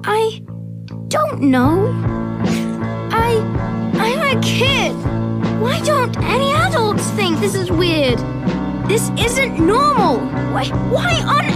I don't know. I'm a kid. Why don't any adults think this is weird? This isn't normal. Why on